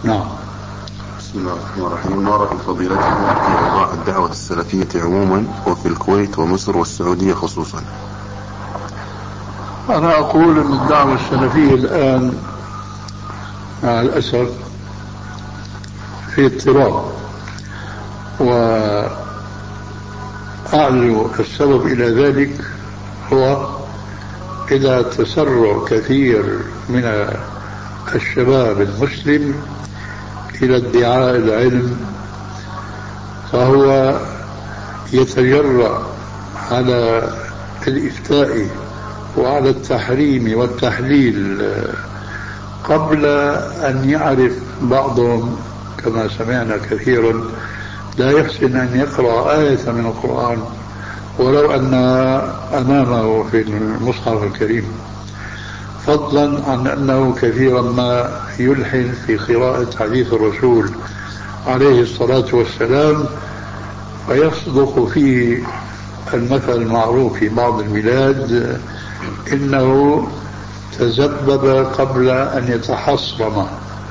نعم. بسم الله الرحمن الرحيم. ما رأي فضيلتكم في أوضاع الدعوة السلفية عموما وفي الكويت ومصر والسعودية خصوصا؟ أنا أقول أن الدعوة السلفية الآن مع الأسف في اضطراب، وأعلو السبب إلى ذلك هو إلى تسرع كثير من الشباب المسلم إلى ادعاء العلم، فهو يتجرأ على الإفتاء وعلى التحريم والتحليل قبل أن يعرف بعضهم، كما سمعنا كثيرا، لا يحسن أن يقرأ آية من القرآن ولو أن أمامه في المصحف الكريم، فضلا عن أنه كثيرا ما يلحن في قراءة حديث الرسول عليه الصلاة والسلام، فيصدق فيه المثل المعروف في بعض البلاد: إنه تذبب قبل أن يتحصرم.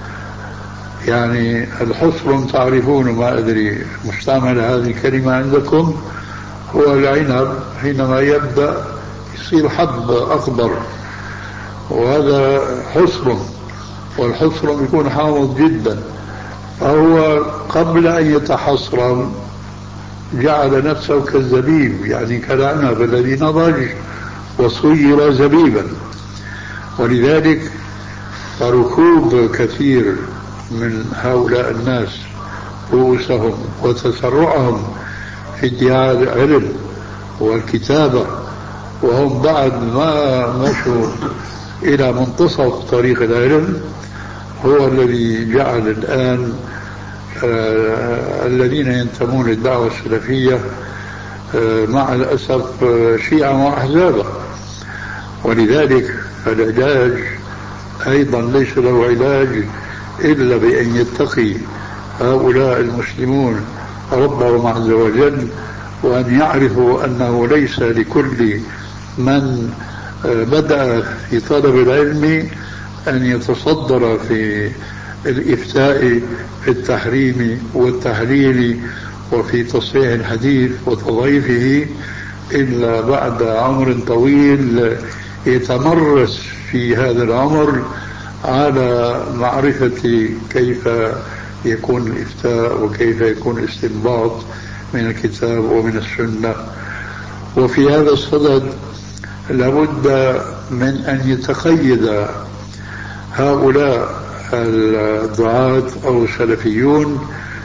يعني الحصرم تعرفون، ما أدري مستعمل هذه الكلمة عندكم، هو العنب حينما يبدأ يصير حب أخضر، وهذا حصرم، والحصرم يكون حامض جدا، فهو قبل أن يتحصرم جعل نفسه كالزبيب، يعني كالعنب الذي نضج وصير زبيبا. ولذلك فركوب كثير من هؤلاء الناس رؤوسهم وتسرعهم في ادعاء العلم والكتابة وهم بعد ما مشوا إلى منتصف طريق العلم هو الذي جعل الآن الذين ينتمون للدعوة السلفية مع الأسف شيعا وأحزابا. ولذلك العلاج أيضا ليس له علاج إلا بأن يتقي هؤلاء المسلمون ربهم عز وجل، وأن يعرفوا أنه ليس لكل من بدأ في طلب العلم أن يتصدر في الإفتاء في التحريم والتحليل وفي تصحيح الحديث وتضعيفه إلا بعد عمر طويل يتمرس في هذا العمر على معرفة كيف يكون الإفتاء وكيف يكون الاستنباط من الكتاب ومن السنة. وفي هذا الصدد لابد من أن يتقيد هؤلاء الدعاة أو السلفيون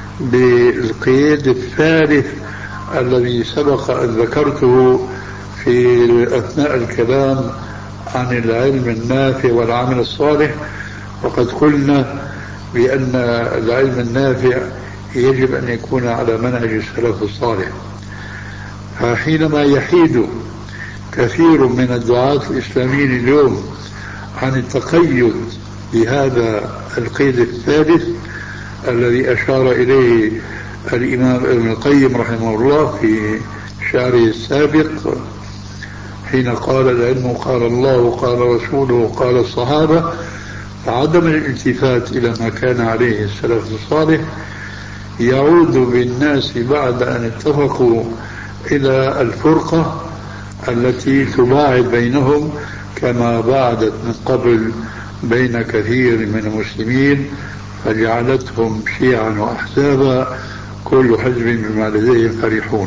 بالقيد الثالث الذي سبق أن ذكرته في أثناء الكلام عن العلم النافع والعمل الصالح. وقد قلنا بأن العلم النافع يجب أن يكون على منهج السلف الصالح. فحينما يحيد كثير من الدعاة الإسلاميين اليوم عن التقيد بهذا القيد الثالث الذي أشار إليه الإمام ابن القيم رحمه الله في شعره السابق حين قال: العلم قال الله قال رسوله قال الصحابة، فعدم الالتفات إلى ما كان عليه السلف الصالح يعود بالناس بعد أن اتفقوا إلى الفرقة التي تباعد بينهم كما باعدت من قبل بين كثير من المسلمين فجعلتهم شيعا وأحزابا كل حزب بما لديهم فرحون.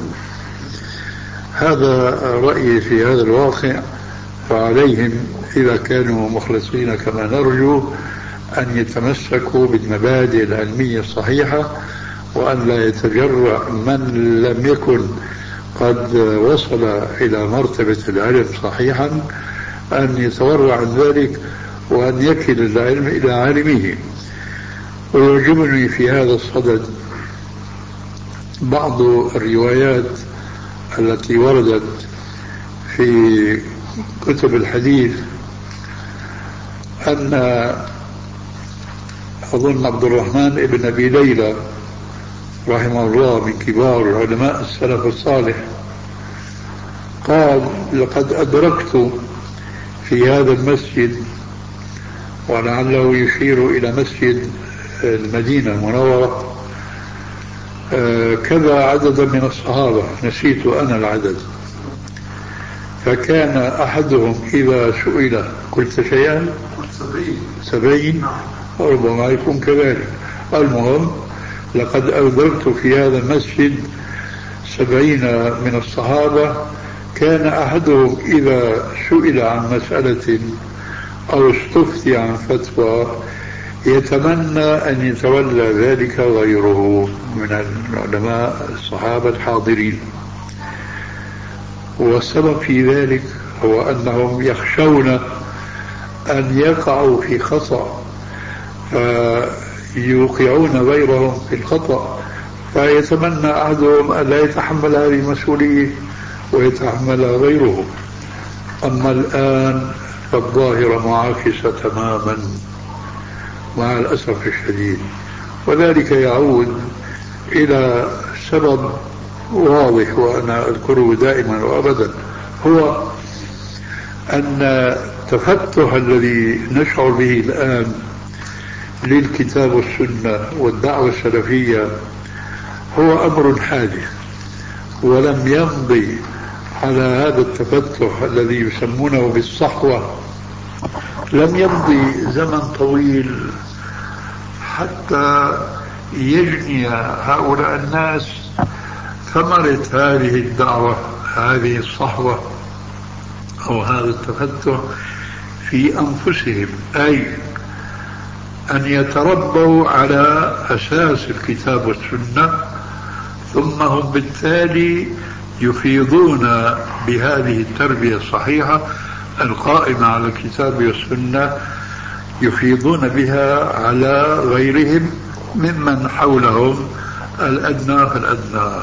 هذا رأيي في هذا الواقع. فعليهم إذا كانوا مخلصين كما نرجو أن يتمسكوا بالمبادئ العلمية الصحيحة، وأن لا يتجرأ من لم يكن قد وصل إلى مرتبة العلم صحيحا أن يتورع عن ذلك وأن يكل العلم إلى عالمه. ويعجبني في هذا الصدد بعض الروايات التي وردت في كتب الحديث أن أظن عبد الرحمن ابن أبي ليلى رحمه الله من كبار علماء السلف الصالح قال: لقد أدركت في هذا المسجد، ولعله يشير إلى مسجد المدينة المنورة كذا عددا من الصحابة، نسيت أنا العدد، فكان أحدهم إذا سئل قلت شيئا 70 ربما يكون كذلك. المهم لقد أدركت في هذا المسجد 70 من الصحابة كان أحدهم إذا سئل عن مسألة أو استفتي عن فتوى يتمنى أن يتولى ذلك غيره من العلماء الصحابة الحاضرين. والسبب في ذلك هو أنهم يخشون أن يقعوا في خطأ فيوقعون غيرهم في الخطأ، فيتمنى أحدهم أن لا يتحمل هذه المسؤولية ويتحملها غيره. أما الآن فالظاهرة معاكسة تماما مع الأسف الشديد، وذلك يعود إلى سبب واضح وأنا أذكره دائما وأبدا، هو أن التفتح الذي نشعر به الآن للكتاب والسنة والدعوة السلفية هو أمر حادث، ولم يمضي على هذا التفتح الذي يسمونه بالصحوة، لم يمضي زمن طويل حتى يجني هؤلاء الناس ثمرة هذه الدعوة، هذه الصحوة أو هذا التفتح في أنفسهم، أي أن يتربوا على أساس الكتاب والسنة، ثم هم بالتالي يفيضون بهذه التربية الصحيحة القائمة على الكتاب والسنة، يفيضون بها على غيرهم ممن حولهم الأدنى فالأدنى.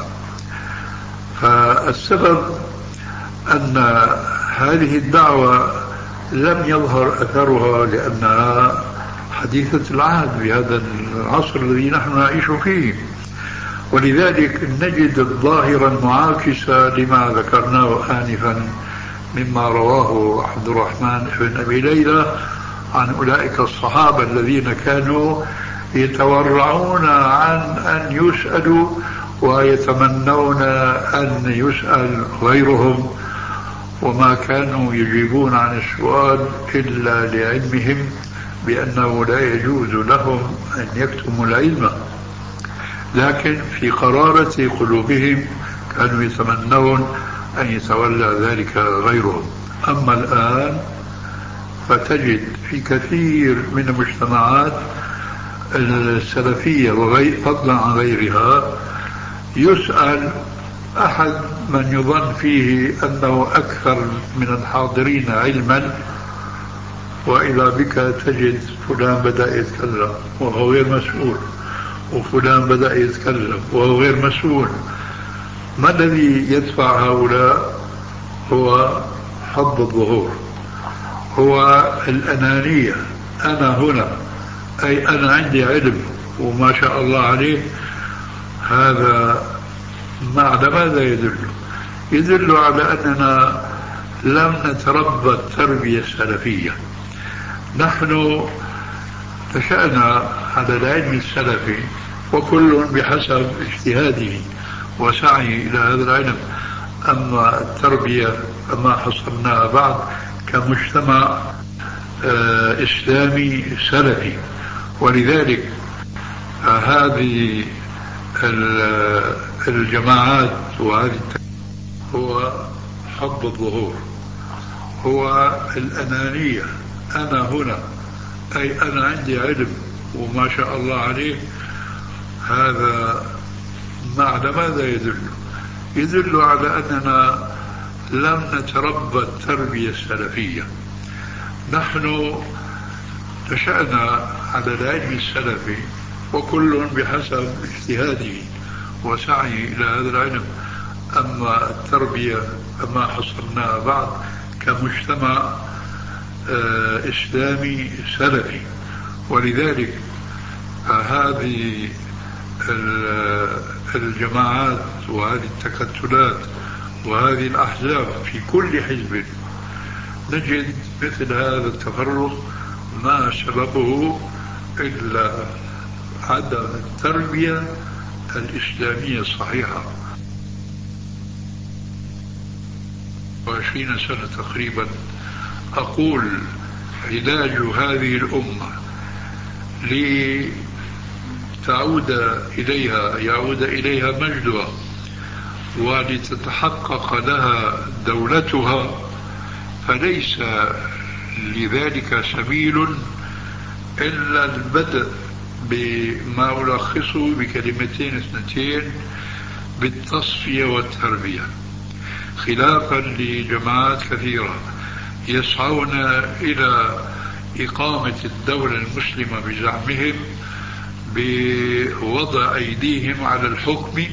فالسبب أن هذه الدعوة لم يظهر أثرها لأنها حديثة العهد بهذا العصر الذي نحن نعيش فيه، ولذلك نجد الظاهرة المعاكسة لما ذكرناه آنفا مما رواه عبد الرحمن بن أبي ليلى عن أولئك الصحابة الذين كانوا يتورعون عن أن يسألوا ويتمنون أن يسأل غيرهم، وما كانوا يجيبون عن السؤال إلا لعلمهم بأنه لا يجوز لهم أن يكتموا العلم، لكن في قرارة قلوبهم كانوا يتمنون أن يتولى ذلك غيرهم. أما الآن فتجد في كثير من المجتمعات السلفية فضلا عن غيرها يسأل أحد من يظن فيه أنه أكثر من الحاضرين علما، وإذا بك تجد فلان بدأ يتكلم وهو غير مسؤول، وفلان بدأ يتكلم وهو غير مسؤول. ما الذي يدفع هؤلاء؟ هو حب الظهور، هو الأنانية، أنا هنا، أي أنا عندي علم وما شاء الله عليه. هذا على ماذا يدل؟ يدل على أننا لم نتربى التربية السلفية. نحن نشأنا على العلم السلفي وكل بحسب اجتهاده وسعيه إلى هذا العلم، أما التربية فما حصلناها بعد كمجتمع إسلامي سلفي. ولذلك هذه الجماعات وهذه هو حب الظهور، هو الأنانية، أنا هنا، أي أنا عندي علم وما شاء الله عليه. هذا على ماذا يدل؟ يدل على أننا لم نتربى التربية السلفية. نحن نشأنا على العلم السلفي وكل بحسب اجتهاده وسعيه إلى هذا العلم، أما التربية فما حصلناها بعد كمجتمع إسلامي سلفي. ولذلك هذه الجماعات وهذه التكتلات وهذه الأحزاب في كل حزب نجد مثل هذا التفرق، ما سببه إلا عدم التربية الإسلامية الصحيحة. 20 سنة تقريبا أقول علاج هذه الأمة لتعود يعود إليها مجدها ولتتحقق لها دولتها، فليس لذلك سبيل إلا البدء بما ألخصه بكلمتين اثنتين: بالتصفية والتربية، خلافا لجماعات كثيرة يسعون إلى إقامة الدولة المسلمة بزعمهم بوضع أيديهم على الحكم،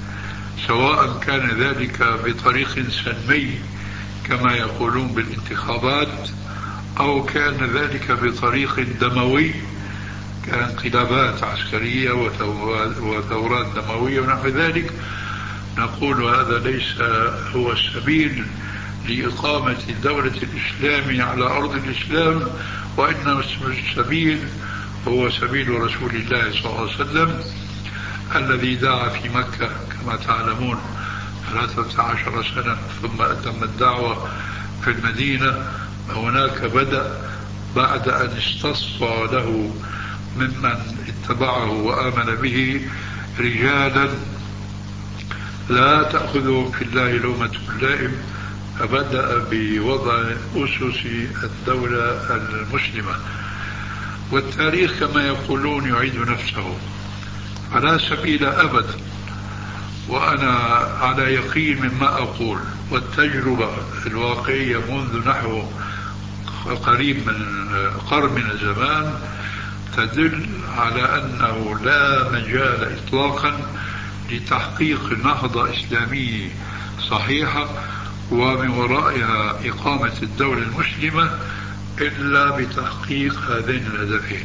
سواء كان ذلك بطريق سلمي كما يقولون بالانتخابات، أو كان ذلك بطريق دموي كانقلابات عسكرية وثورات دموية ونحو ذلك. نقول هذا ليس هو السبيل لإقامة دولة الإسلام على أرض الإسلام، وإنما السبيل هو سبيل رسول الله صلى الله عليه وسلم الذي دعا في مكة كما تعلمون 13 سنة، ثم أتم الدعوة في المدينة. هناك بدأ بعد أن استصفى له ممن اتبعه وآمن به رجالا لا تأخذهم في الله لومة لائم، فبدأ بوضع أسس الدولة المسلمة. والتاريخ كما يقولون يعيد نفسه، فلا سبيل أبدا. وأنا على يقين مما أقول، والتجربة الواقعية منذ نحو قريب من قرن من الزمان تدل على أنه لا مجال إطلاقا لتحقيق نهضة إسلامية صحيحة ومن ورائها إقامة الدولة المسلمة إلا بتحقيق هذين الهدفين،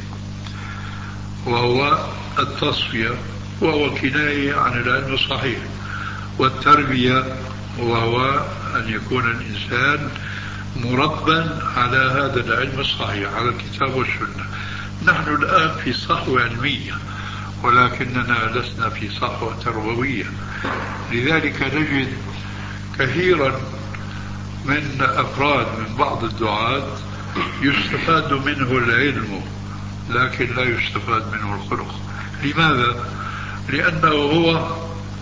وهو التصفية وهو كناية عن العلم الصحيح، والتربية وهو أن يكون الإنسان مربى على هذا العلم الصحيح، على الكتاب والسنة. نحن الآن في صحوة علمية ولكننا لسنا في صحوة تربوية، لذلك نجد كثيرا من أفراد من بعض الدعاة يستفاد منه العلم لكن لا يستفاد منه الخلق. لماذا؟ لأنه هو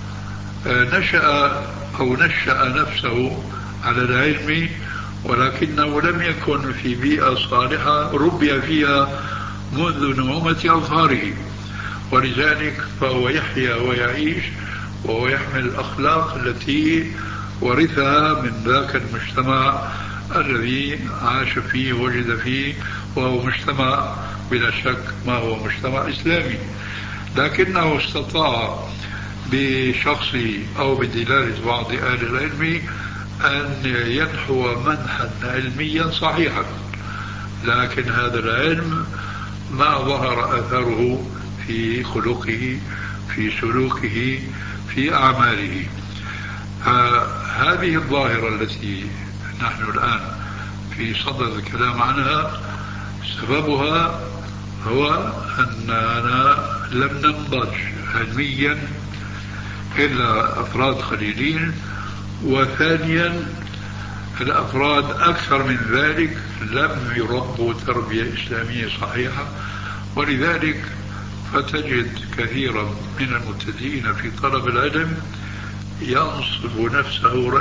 نشأ نفسه على العلم ولكنه لم يكن في بيئة صالحة ربي فيها منذ نعومة أظهاره، ولذلك فهو يحيا ويعيش وهو يحمل الأخلاق التي ورثها من ذاك المجتمع الذي عاش فيه ووجد فيه، وهو مجتمع بلا شك ما هو مجتمع إسلامي، لكنه استطاع بشخصه أو بدلالة بعض أهل العلم أن ينحو منحا علميا صحيحا، لكن هذا العلم ما ظهر أثره في خلقه، في سلوكه، في أعماله. هذه الظاهرة التي نحن الآن في صدد الكلام عنها سببها هو أننا لم ننضج علميا إلا أفراد قليلين، وثانيا الأفراد أكثر من ذلك لم يربوا تربية إسلامية صحيحة، ولذلك فتجد كثيرا من المبتدئين في طلب العلم ينصب نفسه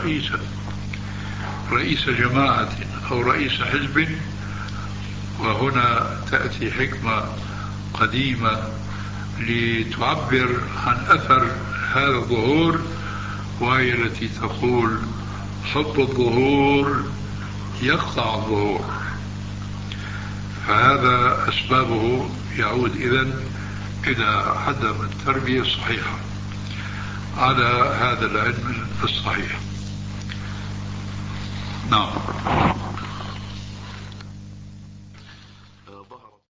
رئيس جماعة أو رئيس حزب. وهنا تأتي حكمة قديمة لتعبر عن أثر هذا الظهور، وهي التي تقول: حب الظهور يقطع الظهور. فهذا أسبابه يعود إذن إلى عدم التربية الصحيحة على هذا العلم الصحيح. نعم.